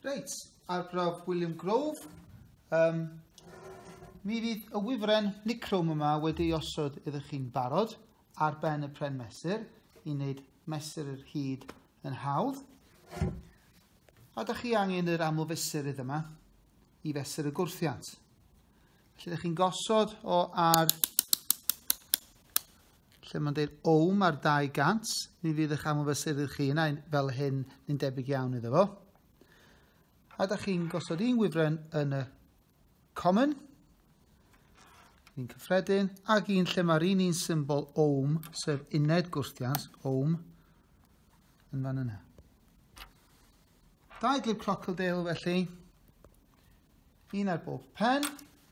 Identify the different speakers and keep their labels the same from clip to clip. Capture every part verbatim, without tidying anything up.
Speaker 1: Reit, arbrawf William Grove. Um, mi fydd y wifren nicrwm yma wedi osod iddo chi'n barod ar ben y pren mesur i wneud mesur yr hyd yn hawdd. A da chi angen yr amlfesurydd yma i fesur y gwrthiant. Felly ydych chi'n gosod o ar lle mae'n dweud ohm ar dau gant. Mi fydd eich amlfesurydd chi yna fel hyn yn debyg iawn iddo fo. A da chi'n gosod un wifren yn y common, un cyffredin, ac un lle mae'r un un symbol ohm, sef uned gwrthiant, ohm, yn fan yna. Dau glip crocodile felly, un ar bob pen.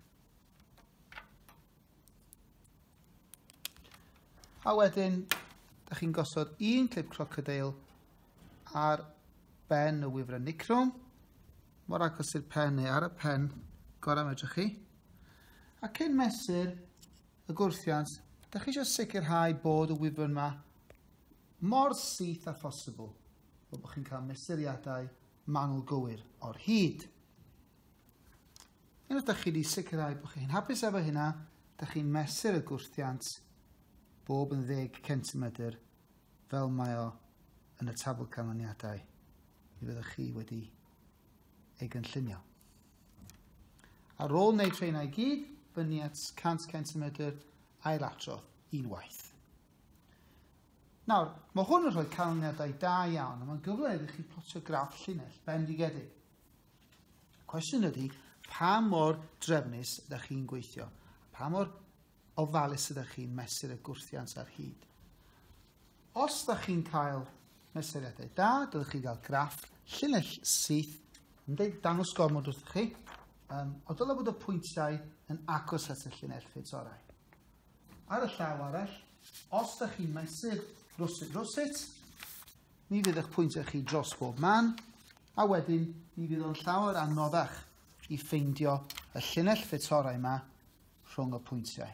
Speaker 1: A wedyn, da chi'n gosod un clip crocodile ar ben y wifren nicrwm. Mor agos i'r pen neu ar y pen, gorau medrwch chi. A cyn mesur y gwrthiant, da chi eisiau sicrhau bod y wifren yma mor syth a phosibl, o bod chi'n cael mesuriadau manwl gywir o'r hyd. Unwaith da chi wedi sicrhau bod chi'n hapus efo hynna, da chi'n mesur y gwrthiant bob yn ddeg centimetr fel mae o yn y tabl canlyniadau. Mi fyddwch chi wedi ei gynllunio. Ar ôl wneud rheina i gyd, fyny at cant centimetr ailadrodd unwaith. Nawr, mae hwn yn rhoi canlyniadau da iawn, a mae'n gyfle iddo chi plotio graff llinell bendigedig. Y cwestiwn ydy, pa mor drefnus ydych chi'n gweithio? Pa mor ofalus ydych chi'n mesur y gwrthiant ar hyd? Os ydych chi'n cael mesuriadau da, dylech chi gael graff llinell syth yn dangos gormod wrthych chi, um, o dylai bod y pwyntiau yn agos at y llinell ffetorau. Ar y llaw arall, os ydych chi'n mesur rwsut rwsut, mi fydd eich pwyntiau chi dros bob man, a wedyn mi fydd o'n llawer anoddach i ffeindio y llinell ffetorau yma rhwng y pwyntiau.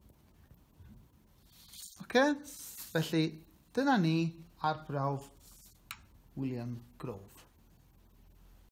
Speaker 1: Okay? Felly, dyna ni arbrawf William Grove.